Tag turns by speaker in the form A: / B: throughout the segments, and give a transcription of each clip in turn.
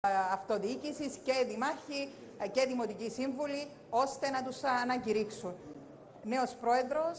A: αυτοδιοίκησης και δήμαρχοι και δημοτικοί σύμβουλοι, ώστε να τους ανακηρύξουν. Νέος πρόεδρος,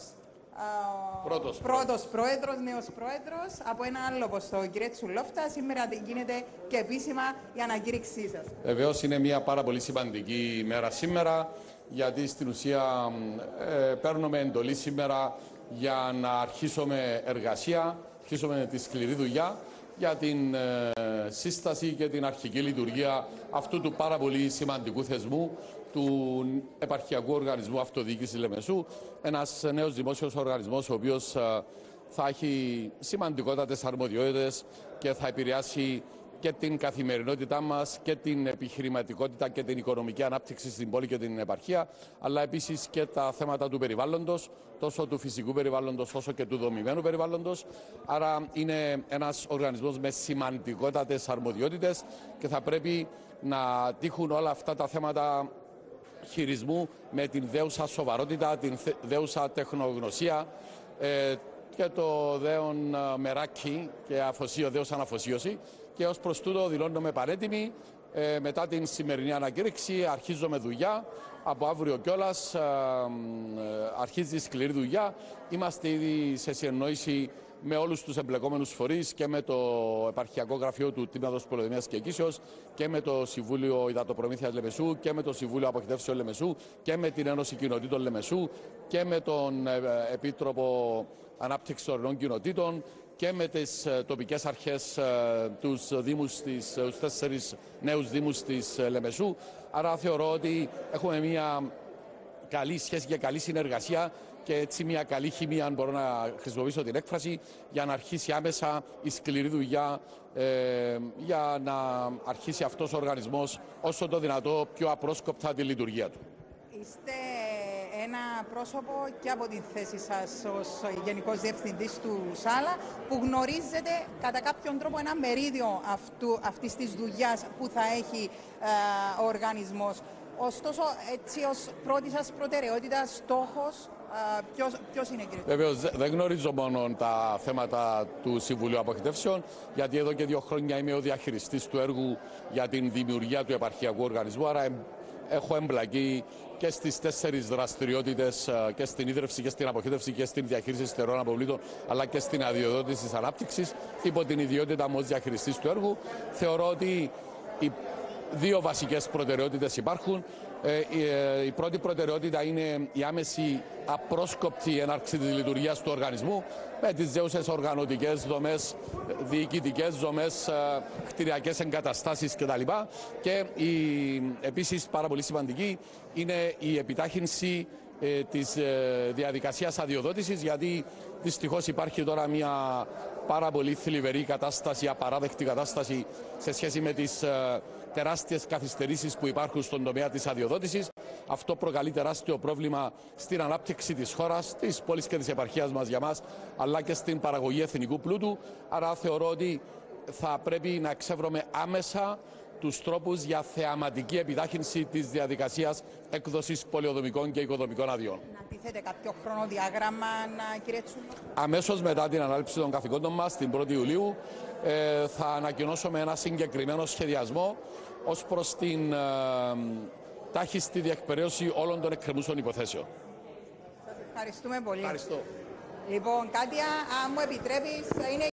A: νέος πρόεδρος από ένα άλλο ποστό, κύριε Τσουλόφτα. Σήμερα γίνεται και επίσημα η ανακήρυξή σας.
B: Βεβαίως είναι μια πάρα πολύ σημαντική ημέρα σήμερα, γιατί στην ουσία παίρνουμε εντολή σήμερα για να αρχίσουμε εργασία, αρχίσουμε τη σκληρή δουλειά για την σύσταση και την αρχική λειτουργία αυτού του πάρα πολύ σημαντικού θεσμού, του Επαρχιακού Οργανισμού Αυτοδιοίκησης Λεμεσού, ένας νέος δημόσιος οργανισμός ο οποίος θα έχει σημαντικότατες αρμοδιότητες και θα επηρεάσει και την καθημερινότητά μας και την επιχειρηματικότητα και την οικονομική ανάπτυξη στην πόλη και την επαρχία, αλλά επίσης και τα θέματα του περιβάλλοντος, τόσο του φυσικού περιβάλλοντος όσο και του δομημένου περιβάλλοντος. Άρα είναι ένας οργανισμός με σημαντικότατες αρμοδιότητες και θα πρέπει να τύχουν όλα αυτά τα θέματα χειρισμού με την δέουσα σοβαρότητα, την δέουσα τεχνογνωσία και το δέον μεράκι και δέουσα αφοσίωση. Και ως προς τούτο δηλώνουμε πανέτοιμοι. Μετά την σημερινή ανακήρυξη αρχίζουμε δουλειά. Από αύριο κιόλας αρχίζει η σκληρή δουλειά. Είμαστε ήδη σε συνεννόηση με όλους τους εμπλεκόμενους φορείς και με το Επαρχιακό Γραφείο του Τμήματος Πολεοδομίας και Εκκήσεως και με το Συμβούλιο Υδατοπρομήθειας Λεμεσού και με το Συμβούλιο Αποχετεύσεων Λεμεσού και με την Ένωση Κοινοτήτων Λεμεσού και με τον Επίτροπο Ανάπτυξης Ορεινών Κοινοτήτων και με τις τοπικές αρχές, τους 4 νέους δήμους της Λεμεσού. Άρα θεωρώ ότι έχουμε μια καλή σχέση και καλή συνεργασία και έτσι μια καλή χημεία, αν μπορώ να χρησιμοποιήσω την έκφραση, για να αρχίσει άμεσα η σκληρή δουλειά, για να αρχίσει αυτός ο οργανισμός όσο το δυνατό πιο απρόσκοπτα τη λειτουργία του.
A: Είστε ένα πρόσωπο και από την θέση σας ως Γενικός Διευθυντής του ΣΑΛΑ που γνωρίζετε κατά κάποιον τρόπο ένα μερίδιο αυτής της δουλειάς που θα έχει ο οργανισμός. Ωστόσο, έτσι ως πρώτη σας προτεραιότητα, στόχος, ποιος είναι, κύριε?
B: Βεβαίως, δεν γνωρίζω μόνο τα θέματα του Συμβουλίου Αποχετεύσεων, γιατί εδώ και 2 χρόνια είμαι ο διαχειριστής του έργου για την δημιουργία του επαρχιακού οργανισμού. Άρα έχω εμπλακεί και στις 4 δραστηριότητες, και στην ίδρυυση και στην αποχέτευση και στην διαχείριση στερεών αποβλήτων, αλλά και στην αδειοδότηση της ανάπτυξης. Υπό την ιδιότητα μου ως διαχειριστής του έργου, θεωρώ ότι οι 2 βασικές προτεραιότητες υπάρχουν. Η πρώτη προτεραιότητα είναι η άμεση απρόσκοπτη έναρξη της λειτουργίας του οργανισμού με τις δέουσες οργανωτικές δομές, διοικητικές δομές, κτηριακές εγκαταστάσεις κτλ. Και επίσης πάρα πολύ σημαντική είναι η επιτάχυνση της διαδικασίας αδειοδότησης, γιατί δυστυχώς υπάρχει τώρα μια πάρα πολύ θλιβερή κατάσταση, απαράδεκτη κατάσταση σε σχέση με τις τεράστιες καθυστερήσεις που υπάρχουν στον τομέα της αδειοδότησης. Αυτό προκαλεί τεράστιο πρόβλημα στην ανάπτυξη της χώρας, της πόλης και της επαρχίας μας για μας, αλλά και στην παραγωγή εθνικού πλούτου. Άρα θεωρώ ότι θα πρέπει να εξεύρουμε άμεσα τους τρόπους για θεαματική επιτάχυνση της διαδικασίας έκδοσης πολεοδομικών και οικοδομικών αδειών.
A: Να τίθεται κάποιο χρονοδιάγραμμα, κύριε Τσούλο?
B: Αμέσως μετά την ανάληψη των καθηκόντων μας, την 1η Ιουλίου, θα ανακοινώσουμε ένα συγκεκριμένο σχεδιασμό ως προς την τάχιστη διεκπαιρέωση όλων των εκκρεμούσων υποθέσεων.
A: Σας ευχαριστούμε πολύ.
B: Ευχαριστώ.
A: Λοιπόν, Κάτια, αν μου επιτρέπεις, είναι